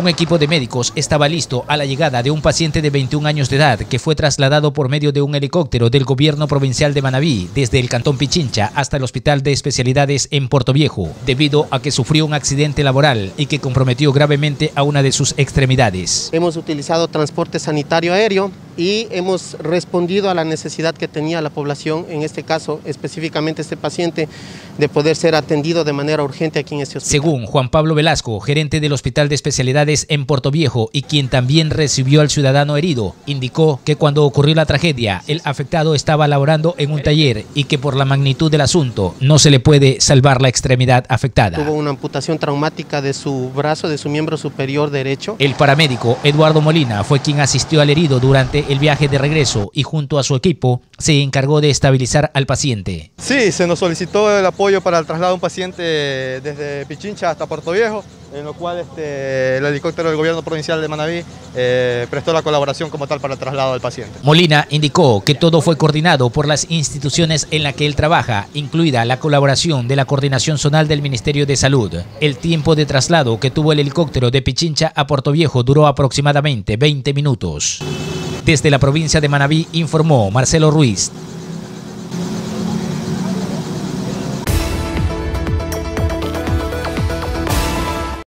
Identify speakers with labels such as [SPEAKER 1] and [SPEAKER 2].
[SPEAKER 1] Un equipo de médicos estaba listo a la llegada de un paciente de 21 años de edad que fue trasladado por medio de un helicóptero del gobierno provincial de Manabí desde el cantón Pichincha hasta el Hospital de Especialidades en Portoviejo, debido a que sufrió un accidente laboral y que comprometió gravemente a una de sus extremidades.
[SPEAKER 2] Hemos utilizado transporte sanitario aéreo y hemos respondido a la necesidad que tenía la población, en este caso específicamente este paciente, de poder ser atendido de manera urgente aquí en este hospital.
[SPEAKER 1] Según Juan Pablo Velasco, gerente del Hospital de Especialidades en Portoviejo y quien también recibió al ciudadano herido, indicó que cuando ocurrió la tragedia, el afectado estaba laborando en un taller y que por la magnitud del asunto no se le puede salvar la extremidad afectada.
[SPEAKER 2] Tuvo una amputación traumática de su brazo, de su miembro superior derecho.
[SPEAKER 1] El paramédico Eduardo Molina fue quien asistió al herido durante el viaje de regreso y junto a su equipo se encargó de estabilizar al paciente.
[SPEAKER 3] Sí, se nos solicitó el apoyo para el traslado de un paciente desde Pichincha hasta Portoviejo, en lo cual el helicóptero del gobierno provincial de Manabí prestó la colaboración como tal para el traslado del paciente.
[SPEAKER 1] Molina indicó que todo fue coordinado por las instituciones en las que él trabaja, incluida la colaboración de la Coordinación Zonal del Ministerio de Salud. El tiempo de traslado que tuvo el helicóptero de Pichincha a Portoviejo duró aproximadamente 20 minutos. Desde la provincia de Manabí informó Marcelo Ruiz.